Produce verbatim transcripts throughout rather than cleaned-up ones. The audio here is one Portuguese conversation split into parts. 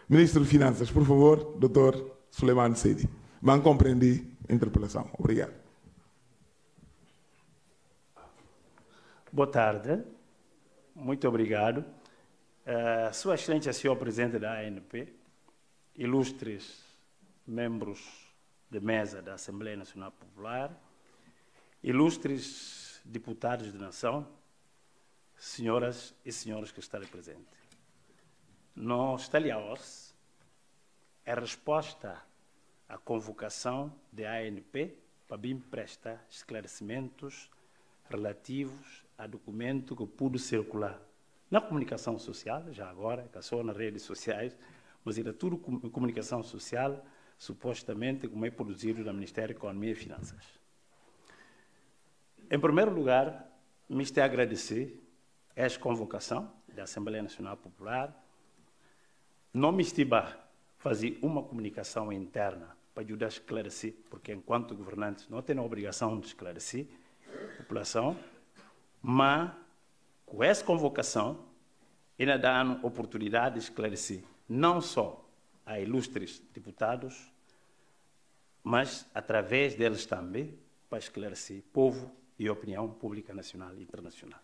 Ministro de Finanças, por favor, doutor Suleiman Seydi. Mal compreendi a interpelação. Obrigado. Boa tarde. Muito obrigado. Uh, Sua Excelência, senhor Presidente da A N P, ilustres membros de mesa da Assembleia Nacional Popular, ilustres deputados de nação, senhoras e senhores que estão presentes. Nós, Taliaos, é resposta à convocação da A N P para vir prestar esclarecimentos relativos a documento que pude circular na comunicação social, já agora, que só nas redes sociais, mas era tudo comunicação social, supostamente como é produzido no Ministério da Economia e Finanças. Em primeiro lugar, me estou a agradecer esta convocação da Assembleia Nacional Popular. Não me estive a fazer uma comunicação interna para ajudar a esclarecer, porque enquanto governantes não têm a obrigação de esclarecer a população, mas com essa convocação ainda dá a oportunidade de esclarecer não só a ilustres deputados, mas através deles também para esclarecer povo e opinião pública nacional e internacional.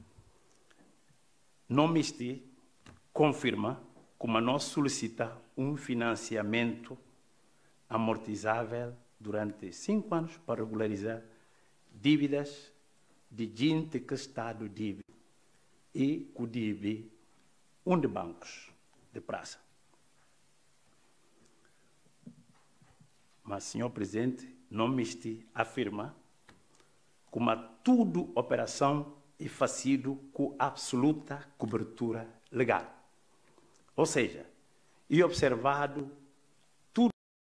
Não me este confirma como nós solicita um financiamento amortizável durante cinco anos para regularizar dívidas de gente que o Estado deve e que deve um de bancos de praça. Mas, senhor Presidente, não me este afirma como a tudo operação é fazido com absoluta cobertura legal. Ou seja, e observado tudo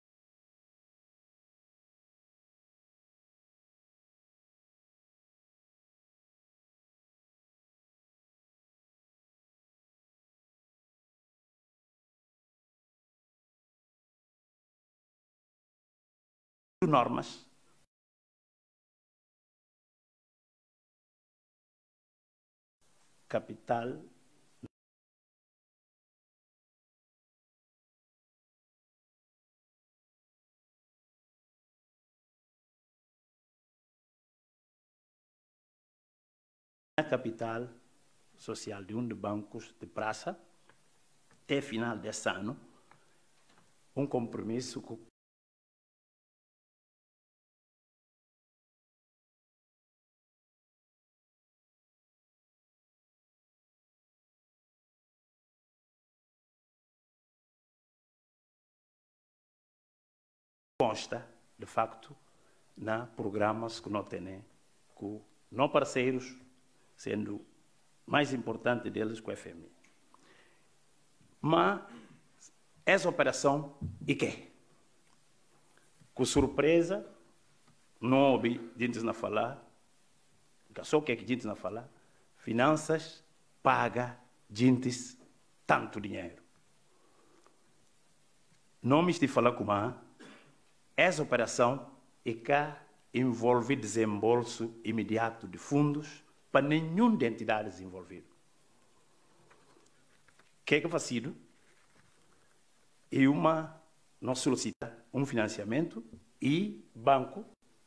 normas capital na capital social de um de bancos de praça até final desse ano um compromisso com consta, de facto, na programas que não têm, com não parceiros, sendo mais importante deles com o F M I. Mas essa operação, e quê? Com surpresa, não ouvi gente na falar, só o que é que gente na falar, finanças paga gente tanto dinheiro. Não me estive a falar com a essa operação é que envolve desembolso imediato de fundos para nenhuma das entidades envolvidas. O que é que faz sido? E uma, nós solicita um financiamento e banco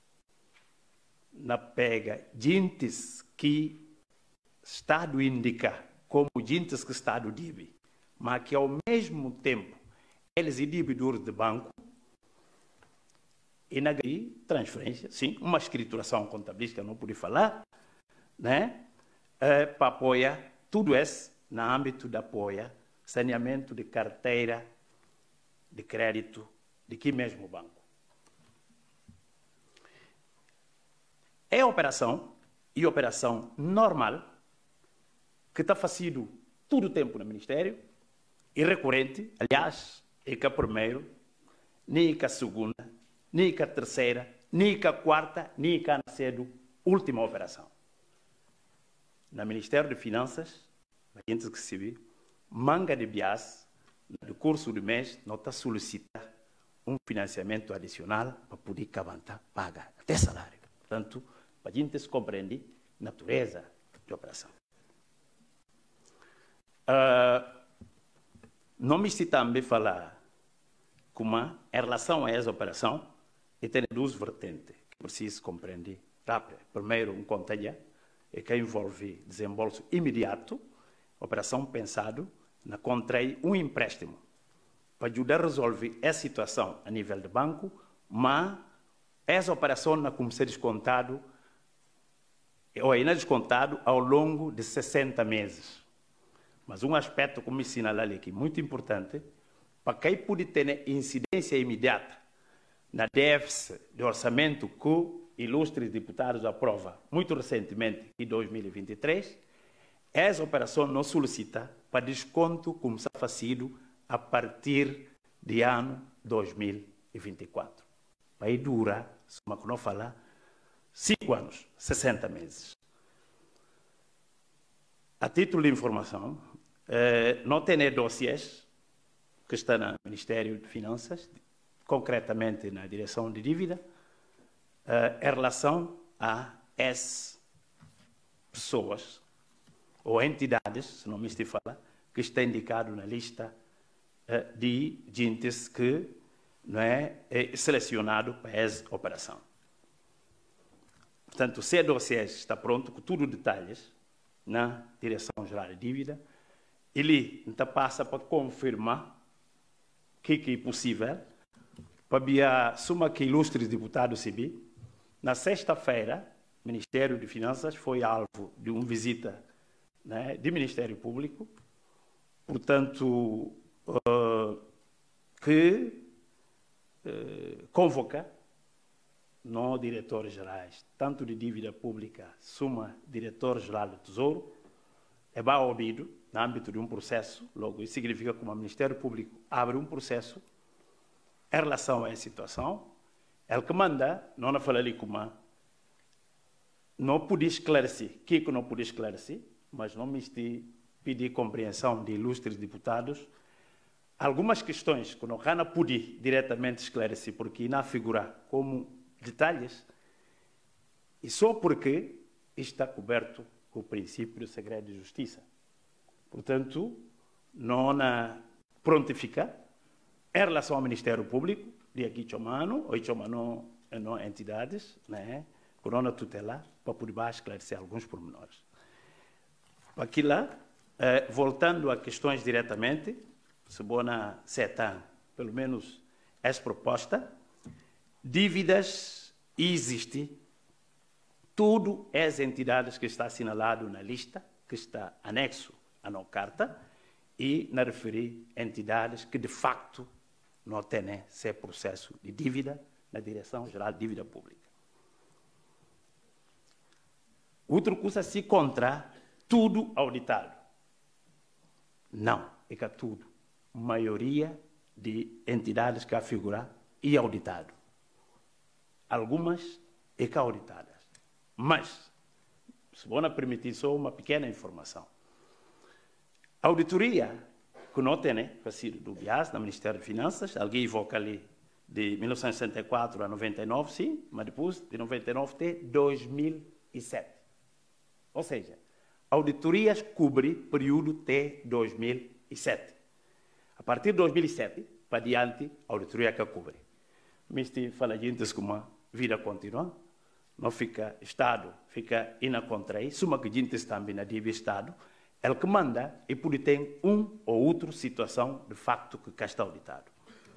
na pega gentes que Estado indica como gentes que Estado deve, mas que ao mesmo tempo eles indivíduos de banco e na transferência, sim, uma escrituração contabilística, não pude falar, né? É, para apoiar tudo isso no âmbito de apoio, saneamento de carteira de crédito de que mesmo banco. É operação, e operação normal, que está fazendo todo o tempo no Ministério, e recorrente, aliás, é que a primeiro, nem que a segunda, nem que a terceira, nem que a quarta, nem que a cedo, última operação. No Ministério de Finanças, a gente que se vê, manga de bias, no curso do mês, não está solicitando um financiamento adicional para poder cavantar, pagar até salário. Portanto, para a gente se compreender a natureza de operação. Uh, não me se também falar como em relação a essa operação, e tem duas vertentes que preciso compreender. Rápido. Primeiro, um container que envolve desembolso imediato, operação pensado na contrair um empréstimo para ajudar a resolver essa situação a nível de banco, mas essa operação não como ser descontado ou ainda descontado ao longo de sessenta meses. Mas um aspecto, como me assinalei aqui, muito importante, para quem pode ter incidência imediata na déficit de orçamento que ilustres deputados aprova muito recentemente, em dois mil e vinte e três, essa operação não solicita para desconto como está fazido a partir de ano dois mil e vinte e quatro. Vai durar, como não falar, cinco anos, sessenta meses. A título de informação, eh, não tem dossiês que estão no Ministério de Finanças, concretamente na direção de dívida, eh, em relação a essas pessoas ou entidades, se não me estou a falar, que está indicado na lista eh, de gentes que não é, é selecionado para essa operação. Portanto, se o dossiê está pronto, com tudo os detalhes, na Direção-Geral de Dívida, ele então passa para confirmar o que, que é possível, para a suma que ilustres deputados C B. Na sexta-feira, o Ministério de Finanças foi alvo de uma visita, né, do Ministério Público, portanto, uh, que uh, convoca não diretores gerais, tanto de dívida pública, suma diretor-geral do Tesouro, é bem ouvido no âmbito de um processo, logo isso significa que o Ministério Público abre um processo em relação a essa situação, ele que manda, não na fala ali como não pude esclarecer, o que que não pude esclarecer, mas não me estive pedir compreensão de ilustres deputados, algumas questões que não não pude diretamente esclarecer, porque não figura como detalhes, e só porque está coberto com o princípio do segredo de justiça. Portanto, não na prontifica em relação ao Ministério Público, de aqui chamando, ou chamando não entidades, né, por não tutelar, para poder esclarecer alguns pormenores. Aqui lá, eh, voltando a questões diretamente, se bona setan, pelo menos essa proposta, dívidas existe, tudo as entidades que está assinalado na lista, que está anexo à nossa carta, e na referir entidades que de facto não têm esse processo de dívida na Direção-Geral de Dívida Pública. Outra coisa se contra tudo auditado. Não, é que tudo. A maioria de entidades que afigurar e auditado. Algumas é que auditadas. Mas, se vou permitir só uma pequena informação. A auditoria que não tem, né, sido do B I A S, do Ministério de Finanças, alguém evoca ali de mil novecentos e sessenta e quatro a noventa e nove, sim, mas depois de noventa e nove até dois mil e sete. Ou seja, auditorias cobrem período até dois mil e sete. A partir de dois mil e sete, para diante, a auditoria que cobre. Mister fala gente como a vida continua, não fica Estado, fica inacontraí, suma que gente também na dívida Estado, ele que manda e pode ter um ou outra situação de facto que cá está auditado.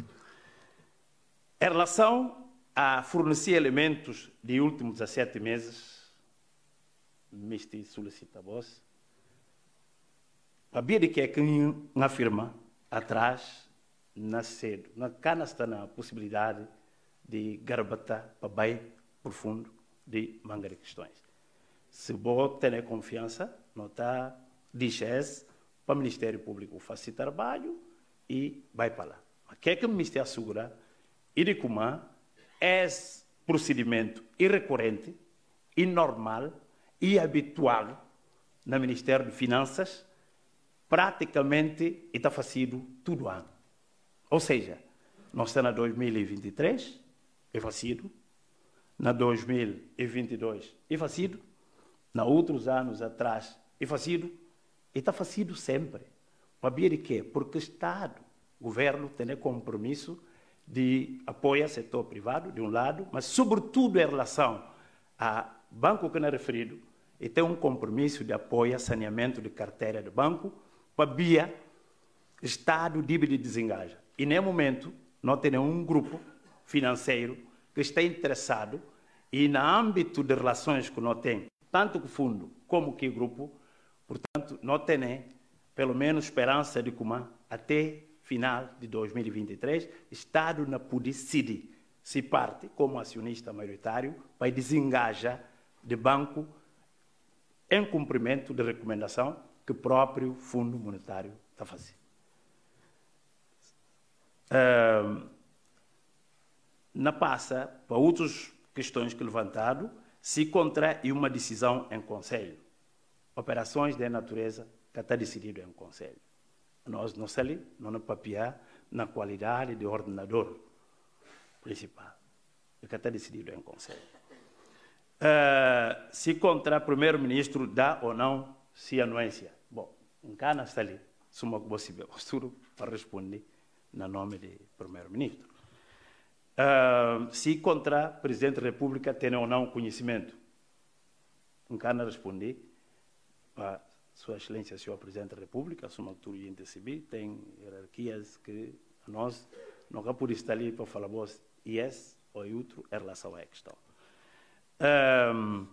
Em relação a fornecer elementos de últimos dezessete meses, Mister solicita a voz, sabia de que é que afirma atrás, na cedo, na cana está na possibilidade de garbatar para bem profundo de manga de questões. Se você tem confiança, não está, diz para o Ministério Público fazer trabalho e vai para lá. Mas quer que o Ministério assegura e de como é procedimento irrecorrente, inormal e habitual no Ministério de Finanças, praticamente está fazendo todo ano. Ou seja, nós estamos na dois mil e vinte e três, é fazendo, na dois mil e vinte e dois é fazendo, na outros anos atrás é fazendo, e está fazendo sempre. Sabia de quê? Porque o Estado, o governo, tem compromisso de apoio ao setor privado, de um lado, mas, sobretudo, em relação ao banco que não é referido, e tem um compromisso de apoio ao saneamento de carteira de banco, para o Estado deve desengaja. E, nesse momento, nós temos um grupo financeiro que está interessado e, no âmbito de relações que nós temos, tanto com o fundo como com o grupo, portanto, nós temos, pelo menos, esperança de que, até final de dois mil e vinte e três, o Estado não pode decidir se parte, como acionista maioritário, para desengajar de banco em cumprimento de recomendação que o próprio Fundo Monetário está fazendo. Uh, na passa, para outras questões que levantado, se contrai uma decisão em Conselho. Operações de natureza que está decidido em Conselho. Nós não saímos, não nos papiar na qualidade de ordenador principal, que está decidido em Conselho. Uh, se contra o primeiro-ministro dá ou não se anuência. Bom, em Cana está ali, suma possível postura para responder no nome do primeiro-ministro. Uh, se contra o presidente da República tem ou não conhecimento. Em Cana respondi para Sua Excelência, senhor Presidente da República, suma altura de intercebir, tem hierarquias que nós não podemos estar ali para falar vos e esse ou outro em relação à questão. Um,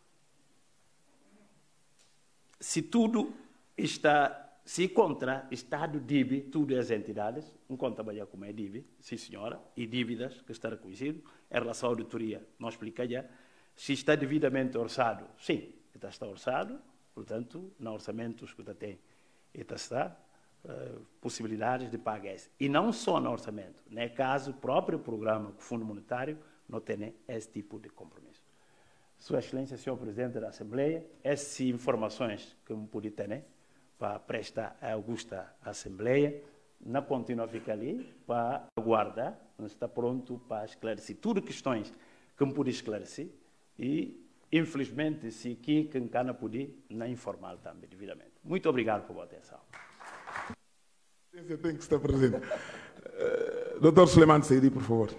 se tudo está, se contra Estado deve, tudo as entidades, um conta trabalhar como é deve, sim senhora, e dívidas que está reconhecido, em relação à auditoria, não explica já, se está devidamente orçado, sim, está, está orçado, portanto, no orçamentos que tem, está, uh, possibilidades de pagar isso. E não só no orçamento, no caso, o próprio programa do Fundo Monetário não tem esse tipo de compromisso. Sua Excelência, senhor Presidente da Assembleia, essas informações que eu pude ter para prestar à augusta Assembleia, não continua a ficar ali para aguardar, não está pronto para esclarecer tudo questões que eu pude esclarecer e, infelizmente, se aqui quem não pude, não informar também devidamente. Muito obrigado por a atenção. Você tem que estar presente. Uh, doutor Suleiman Seydi, por favor.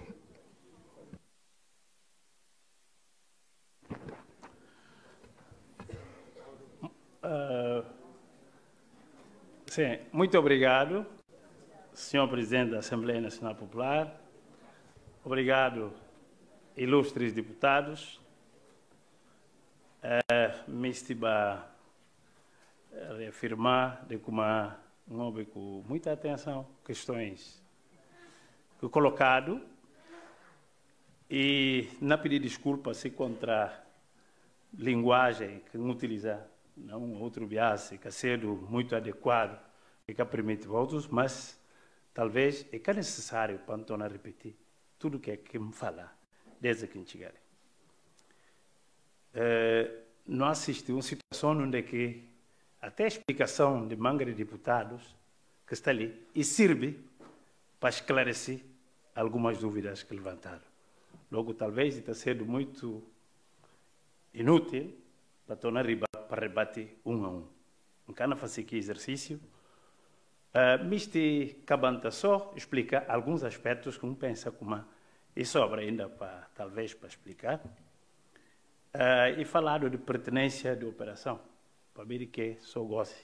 Uh, sim, muito obrigado, senhor Presidente da Assembleia Nacional Popular. Obrigado, ilustres deputados. Uh, me estiba a reafirmar de como não houve com muita atenção questões que colocado e não pedir desculpa se contra a linguagem que não utilizar. Não outro viés que é muito adequado e que permite outros, mas talvez é que é necessário para não repetir tudo que é que me falar desde que chegar. Uh, não assisti uma situação onde que até a explicação de manga de deputados que está ali e serve para esclarecer algumas dúvidas que levantaram. Logo, talvez está sendo muito inútil para tornar para rebater um a um. Em cada fazer aqui exercício, uh, Mister Cabanta só explica alguns aspectos que um pensa como e sobra ainda para talvez para explicar uh, e falar de pertinência de operação para ver que só goste.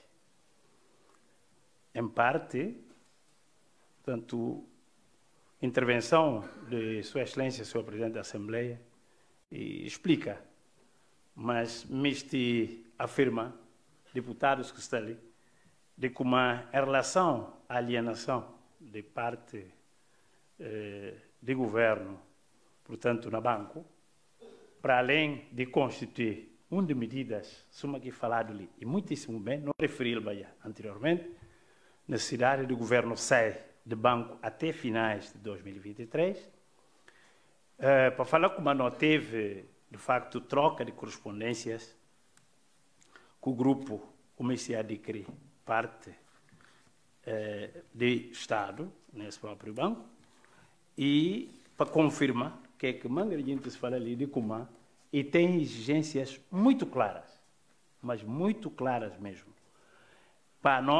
Em parte, tanto intervenção de Sua Excelência, senhor Presidente da Assembleia, e explica, mas Mister afirma, deputados que estão ali, de como em relação à alienação de parte eh, do governo, portanto, na banco, para além de constituir uma de medidas, suma que falado ali, e muitíssimo bem, não referi-lo anteriormente, necessidade do governo sair de banco até finais de dois mil e vinte e três, eh, para falar como não teve, de facto, troca de correspondências que o grupo comecei a adquirir parte eh, do Estado, nesse próprio banco, e para confirmar que é que manga de gente se fala ali de Comã e tem exigências muito claras, mas muito claras mesmo, para nós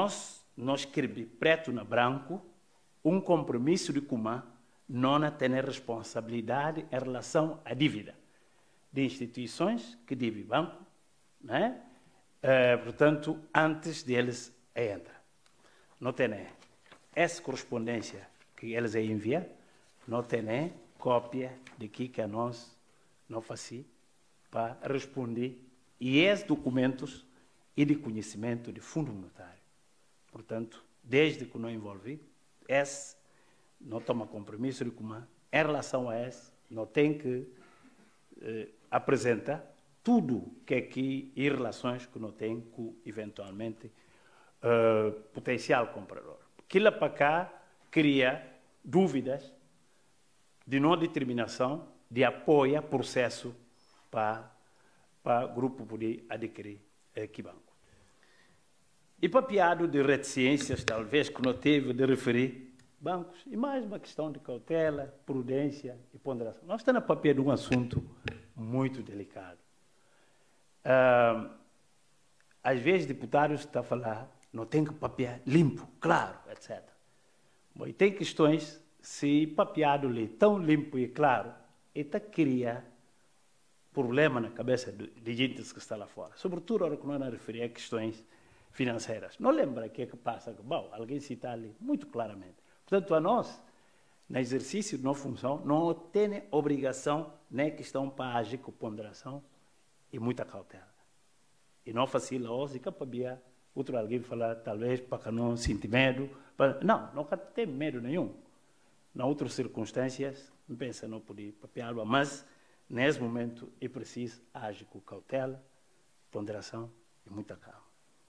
nós escrevi preto na branco um compromisso de Cumã não a ter responsabilidade em relação à dívida de instituições que devem banco, né? Eh, portanto, antes deles entrar. Não tem essa correspondência que eles enviam, não tem cópia de que que nós não fazemos para responder e esses documentos e de conhecimento de Fundo Monetário. Portanto, desde que não envolvi, esse não toma compromisso de Cumã. Em relação a esse, não tem que eh, apresentar tudo que aqui e relações que não tem com, eventualmente, uh, potencial comprador. Porque lá para cá cria dúvidas de não determinação de apoio a processo para para o grupo poder adquirir aqui banco. E papiado de reticências, talvez, que não teve de referir bancos, e mais uma questão de cautela, prudência e ponderação. Nós estamos a papel de um assunto muito delicado. Uh, às vezes, deputados estão a falar, não tem que papear limpo, claro, etcétera. Bom, e tem questões, se papeado ali tão limpo e claro, está cria problema na cabeça de, de gente que está lá fora. Sobretudo, agora que nós nos referimos a questões financeiras. Não lembra o que é que passa? Bom, alguém cita ali muito claramente. Portanto, a nós, no exercício de nossa função, não tem obrigação nem questão para agir com ponderação e muita cautela. E não facilita hoje, que para outro alguém falar, talvez, para que não sinta medo. Para... Não, não tem medo nenhum. Em outras circunstâncias, não pensa não poder papear, mas nesse momento é preciso agir com cautela, ponderação e muita calma.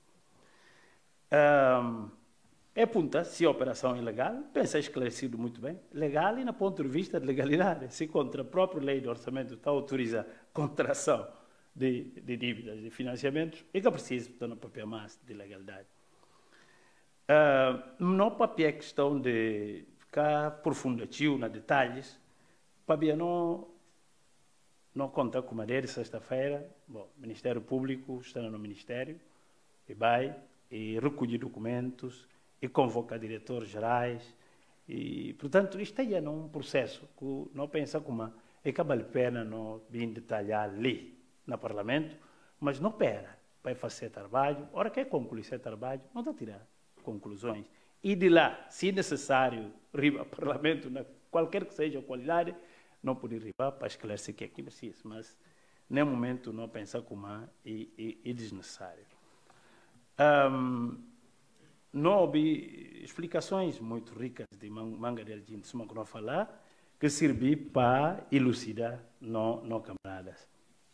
Um, é aponta se a operação é legal, pensa esclarecido muito bem, legal e, no ponto de vista de legalidade, se contra a própria lei de orçamento está autoriza contração de, de dívidas, de financiamentos, é que é preciso estar no papel mais de legalidade. Uh, não papel é questão de ficar profundativo nos detalhes, papel não não conta com madeira, sexta-feira, bom, o Ministério Público está no Ministério, e vai, e recolhe documentos, e convoca diretores gerais, e, portanto, isto aí é um processo que não pensa como é que vale a pena não vir detalhar ali, no Parlamento, mas não pera, vai fazer trabalho, hora que concluir esse trabalho, não está a tirar conclusões. E de lá, se necessário, ir ao Parlamento, na, qualquer que seja a qualidade, não poder arribar para esclarecer o que é que precisa, mas, nem momento, não pensar como é e, e, e desnecessário. Um, não houve explicações muito ricas de manga de gente que não falar, que servi para elucidar não, não camaradas.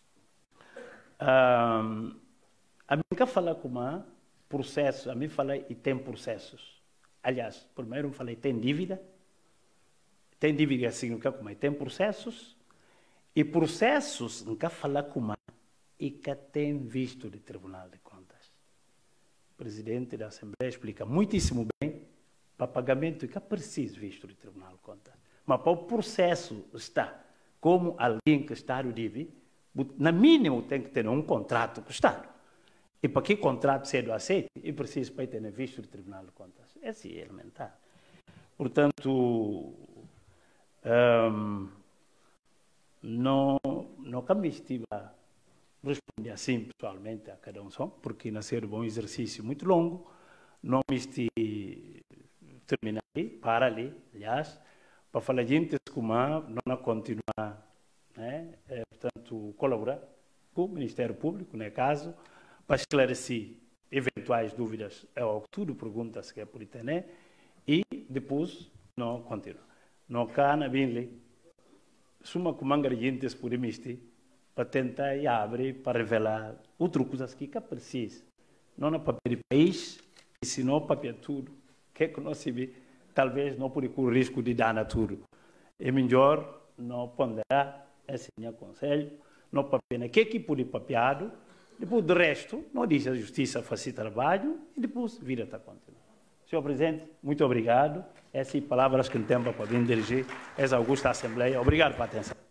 Um, a mim que falar como é processo, a mim fala e tem processos. Aliás, primeiro falei tem dívida, tem dívida significa como é, tem processos, e processos nunca fala como é, e que tem visto de Tribunal de Contas. O presidente da Assembleia explica muitíssimo bem para pagamento e que é preciso visto de Tribunal de Contas. Mas para o processo está como alguém que o Estado deve, na mínimo tem que ter um contrato com o Estado. E para que contrato seja aceito, é preciso para ter visto de Tribunal de Contas. É assim, é elementar. Portanto, Um, não, não que me estive a responder assim pessoalmente a cada um só, porque nascer um bom exercício muito longo, não me estive terminar ali, para ali, aliás, para falar de gente como não continuar, né, é, portanto, colaborar com o Ministério Público, no caso, para esclarecer eventuais dúvidas, é o tudo perguntas que é por internet, e depois não continuar. Não cana bem ali, suma com manga de gente por emitir, para tentar e abrir, para revelar outras coisas que é preciso. Não no papel de país, e se não papel tudo, que é que nós se vê, talvez não por o risco de dar tudo. É melhor não ponderar, esse é o meu conselho, não papel, que equipe de papeado, depois do resto, não diz a justiça fazer trabalho, e depois vira a continuar. senhor Presidente, muito obrigado. Essas palavras que não tem para vir dirigir, essa augusta Assembleia. Obrigado pela atenção.